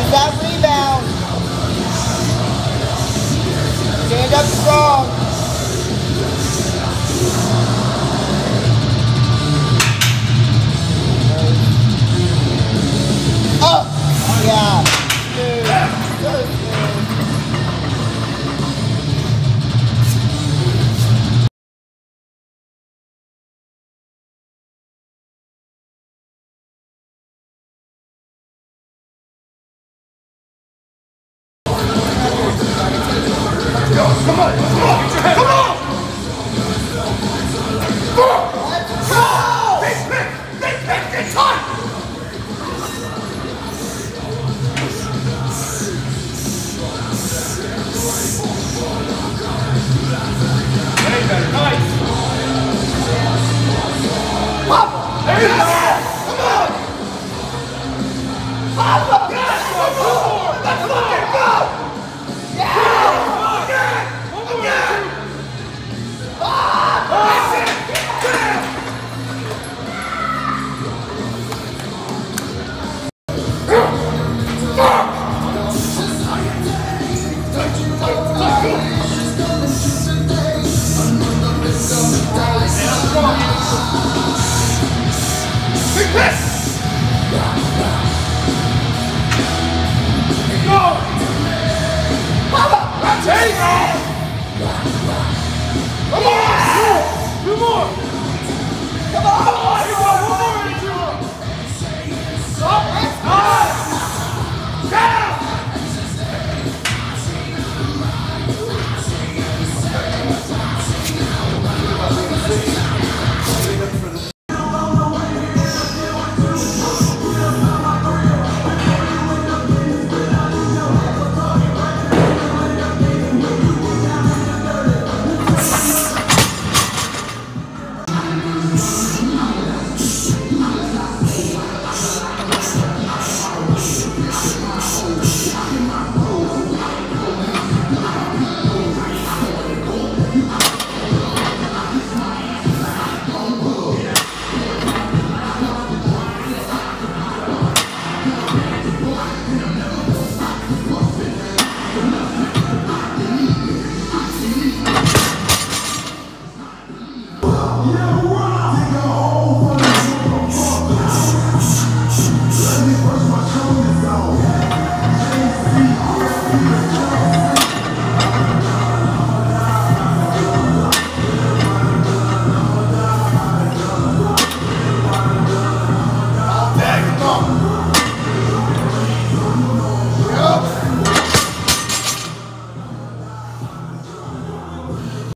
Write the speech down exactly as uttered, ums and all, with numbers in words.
that rebound. Stand up strong. Up. Yeah. Smooth. So smooth. Come on, come on, come on! Let's go! Big pick, big pick, big time! Way better, nice! Pop! There you go! Come on! Pop! Yes! One more! Let's fucking go! Come on! Two more! Come on! Come on! One more! Stop!